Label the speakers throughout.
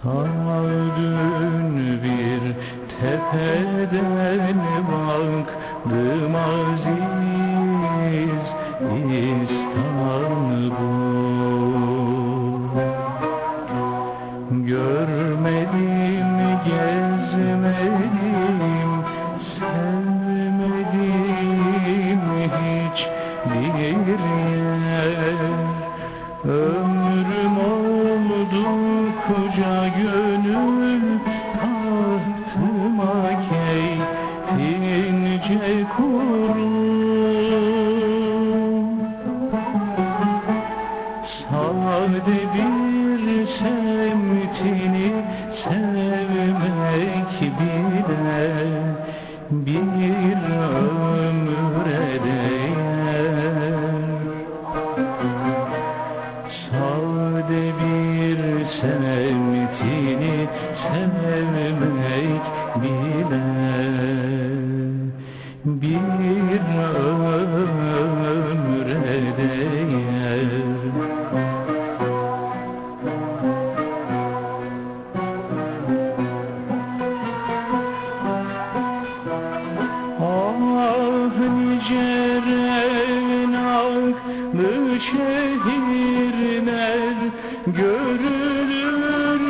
Speaker 1: Sana dün bir tepeden baktım aziz İstanbul. Görmedim, gezmedim, sevmedim hiç bir yer. Ömrüm oldu koca gönül tahtıma keyfince kurum. Sade bir semtini sevmek bile bir ömre değer. Sade bir semtini sevmek bile bir ömre değer. Ah nice renaklı şehirler görülür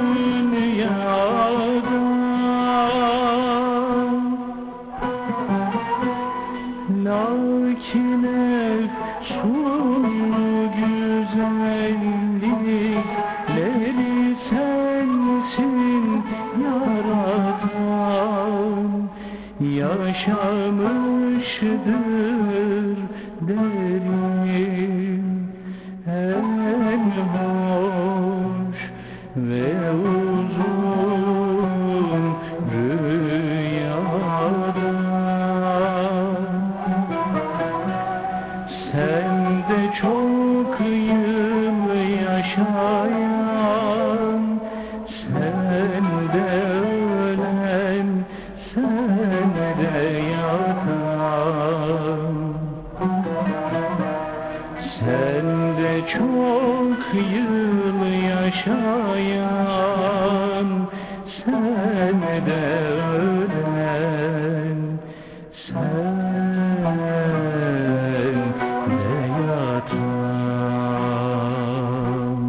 Speaker 1: dünyada. Lakin efsunlu güzellikleri sensin yaratan. Yaşamışdır derim en hoş ve uzun rüyada. Sen de çok yıl yaşayan, sen de ölen, sen de yatan. Sen de çok yıl yaşayan, sen de ölen, sen de yatan.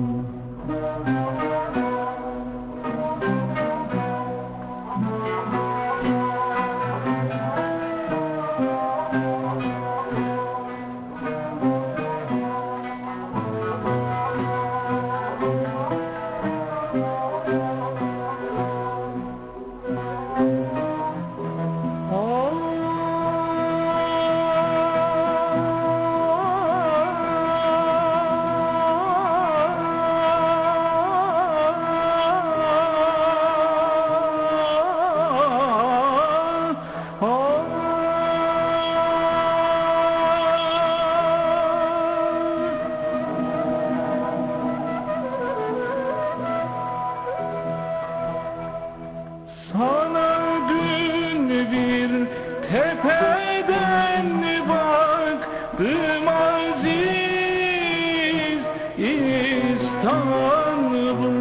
Speaker 1: Sana dün bir tepeden baktım aziz İstanbul.